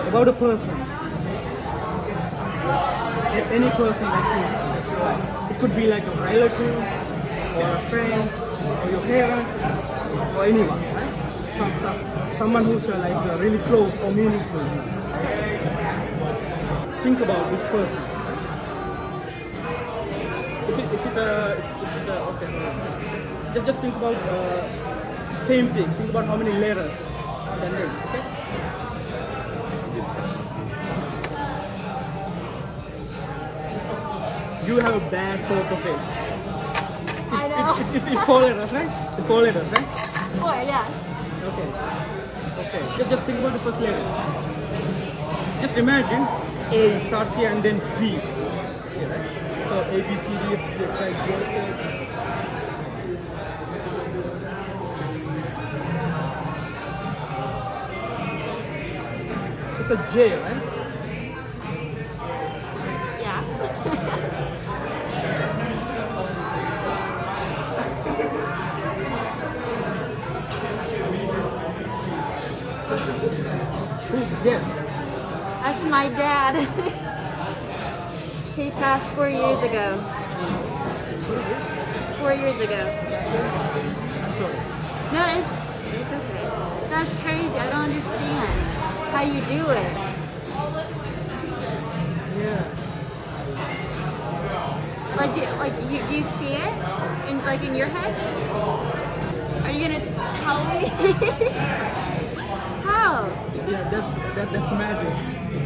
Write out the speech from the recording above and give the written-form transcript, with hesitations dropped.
about a person. Any person that you, it could be like a relative or a friend or your parent or anyone, right? Someone who's like really close or meaningful. Think about this person. Is it okay? Just think about same thing. Think about how many letters are the name. Okay. You have a bad poker face. I know. It's 4 letters, right? It's 4 letters, right? 4, yeah. Okay. Okay. Just think about the first letter. Just imagine A starts here and then V. Here, right? So A, B, C, D, F, G, H, I, J, K. It's a J, right? Yeah. Who's Jeff? That's my dad. He passed 4 years ago. 4 years ago. I'm sorry. No, it's okay. That's crazy. I don't understand how you do it. Yeah. Do you see it in your head? Are you gonna tell me? How? Yeah, that's magic.